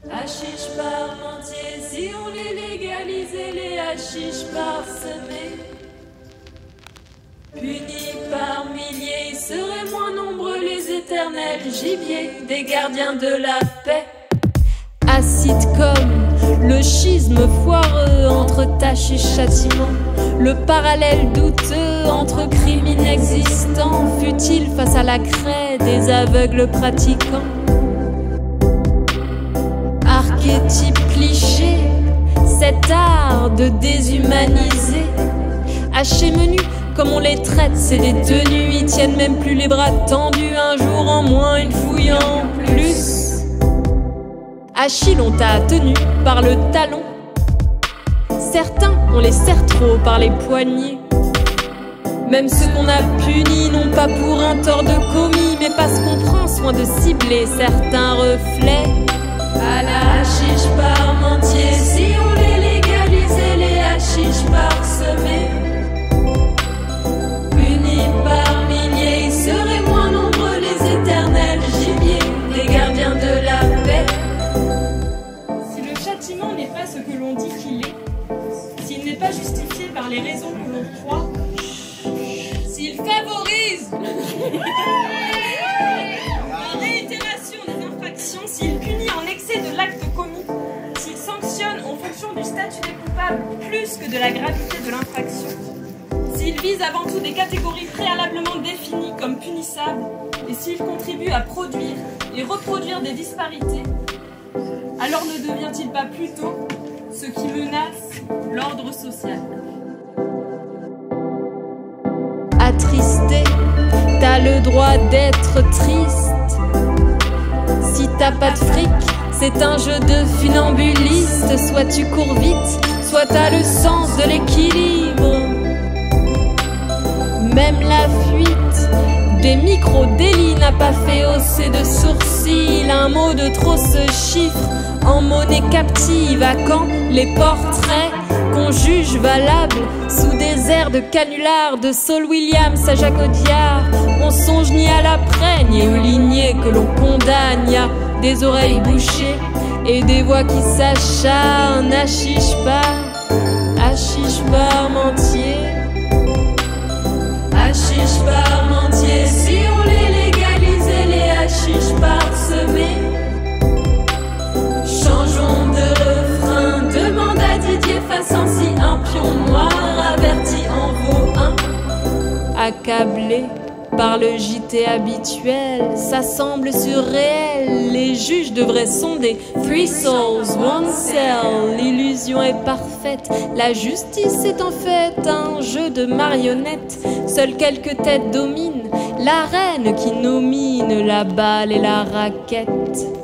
Hachiches parmentiers, si on les légalisait, les hachiches parsemés. Punis par milliers, seraient moins nombreux les éternels gibiers des gardiens de la paix. Acide comme le schisme foireux entre tâche et châtiment, le parallèle douteux entre crimes inexistants, futile face à la craie des aveugles pratiquants. Archétype cliché, cet art de déshumaniser, haché menu comme on les traite, c'est des tenues, ils tiennent même plus les bras tendus, un jour en moins, une fouille en plus. Achille on t'a tenu par le talon, certains on les serre trop par les poignets. Même ceux qu'on a punis, non pas pour un tort de commis, mais parce qu'on prend soin de cibler certains reflets. À la hachiche parmentier, si on les légalisait, les hachiches parsemés. Punis par milliers, ils seraient moins nombreux les éternels gibiers des gardiens de la paix. Si le châtiment n'est pas ce que l'on dit qu'il est, s'il n'est pas justifié par les raisons que l'on croit, s'il favorise la réitération des infractions, s'il punit en excès de l'acte commis, s'il sanctionne en fonction du statut des coupables plus que de la gravité de l'infraction, s'il vise avant tout des catégories préalablement définies comme punissables, et s'il contribue à produire et reproduire des disparités, alors ne devient-il pas plutôt ce qui menace l'ordre social? Attristé, t'as le droit d'être triste. Si t'as pas de fric, c'est un jeu de funambuliste. Soit tu cours vite, soit t'as le sens de l'équilibre. Même la fuite des micro-délits n'a pas fait hausser de sourcils. Un mot de trop se chiffre en monnaie captive. À quand les portraits qu'on juge valables sous des airs de canular de Saul Williams à Jacques Audiard? On songe ni à l'après ni aux lignées que l'on condamne. Y a des oreilles bouchées et des voix qui s'acharnent. Hachiche parmentier. Hachiche parmentier, si on les légalisait, les hachiches parsemés. Changeons de refrain, demande à Didier façon si un pion noir averti en vaut un. Accablé par le JT habituel, ça semble surréel. Les juges devraient sonder. 3 souls, 1 cell. L'illusion est parfaite. La justice est en fait un jeu de marionnettes. Seules quelques têtes dominent. La reine qui nomine la balle et la raquette.